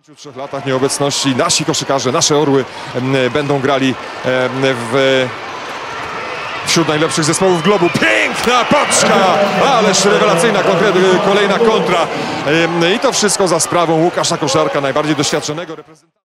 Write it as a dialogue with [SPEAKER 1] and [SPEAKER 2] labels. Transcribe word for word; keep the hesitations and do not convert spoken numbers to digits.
[SPEAKER 1] W pięciu, trzech latach nieobecności nasi koszykarze, nasze orły będą grali w, wśród najlepszych zespołów globu. Piękna paczka, ależ rewelacyjna kolejna kontra. I to wszystko za sprawą Łukasza Koszarka, najbardziej doświadczonego reprezentanta.